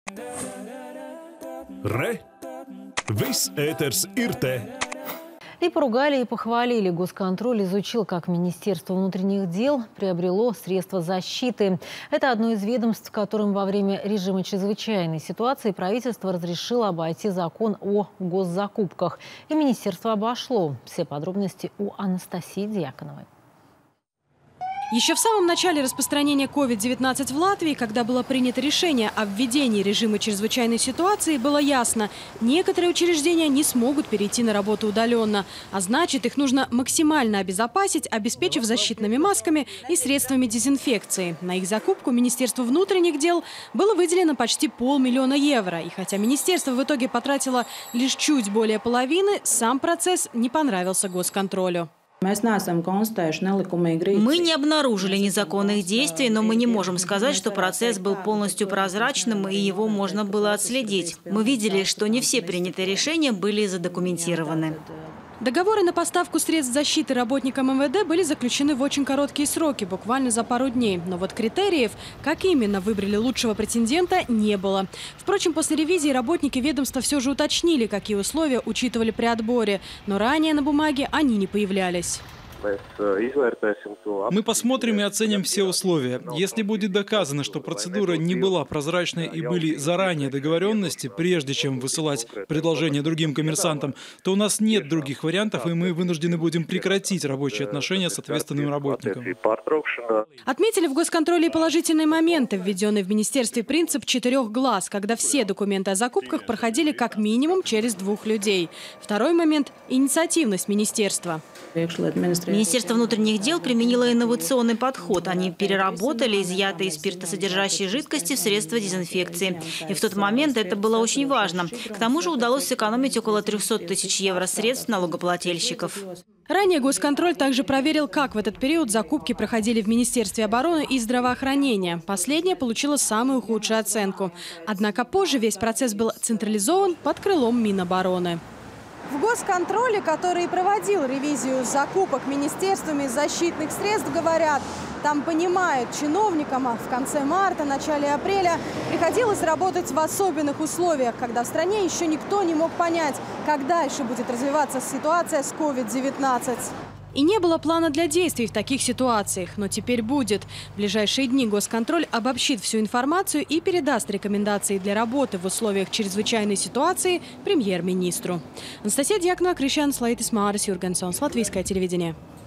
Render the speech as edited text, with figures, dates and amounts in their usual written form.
Re! Viss ēters ir te! И поругали, и похвалили. Госконтроль изучил, как Министерство внутренних дел приобрело средства защиты. Это одно из ведомств, которым во время режима чрезвычайной ситуации правительство разрешило обойти закон о госзакупках. И министерство обошло. Все подробности у Анастасии Дьяконовой. Еще в самом начале распространения COVID-19 в Латвии, когда было принято решение о введении режима чрезвычайной ситуации, было ясно – некоторые учреждения не смогут перейти на работу удаленно. А значит, их нужно максимально обезопасить, обеспечив защитными масками и средствами дезинфекции. На их закупку Министерству внутренних дел было выделено почти 500 000 евро. И хотя министерство в итоге потратило лишь чуть более половины, сам процесс не понравился госконтролю. Мы не обнаружили незаконных действий, но мы не можем сказать, что процесс был полностью прозрачным и его можно было отследить. Мы видели, что не все принятые решения были задокументированы. Договоры на поставку средств защиты работникам МВД были заключены в очень короткие сроки, буквально за пару дней. Но вот критериев, как именно выбрали лучшего претендента, не было. Впрочем, после ревизии работники ведомства все же уточнили, какие условия учитывали при отборе. Но ранее на бумаге они не появлялись. Мы посмотрим и оценим все условия. Если будет доказано, что процедура не была прозрачной и были заранее договоренности, прежде чем высылать предложение другим коммерсантам, то у нас нет других вариантов, и мы вынуждены будем прекратить рабочие отношения с ответственным работником. Отметили в госконтроле и положительные моменты. Введенный в министерстве принцип 4 глаз, когда все документы о закупках проходили как минимум через 2 людей. Второй момент – инициативность министерства. Министерство внутренних дел применило инновационный подход. Они переработали изъятые спиртосодержащие жидкости в средства дезинфекции. И в тот момент это было очень важно. К тому же удалось сэкономить около 300 000 евро средств налогоплательщиков. Ранее госконтроль также проверил, как в этот период закупки проходили в Министерстве обороны и здравоохранения. Последнее получило самую худшую оценку. Однако позже весь процесс был централизован под крылом Минобороны. В госконтроле, который проводил ревизию закупок министерствами защитных средств, говорят, там понимают, чиновникам в конце марта, начале апреля приходилось работать в особенных условиях, когда в стране еще никто не мог понять, как дальше будет развиваться ситуация с COVID-19. И не было плана для действий в таких ситуациях, но теперь будет. В ближайшие дни госконтроль обобщит всю информацию и передаст рекомендации для работы в условиях чрезвычайной ситуации премьер-министру. Анастасия Дьяконова, Кришьян Слайтис Марис Юргенсон, Латвийское телевидение.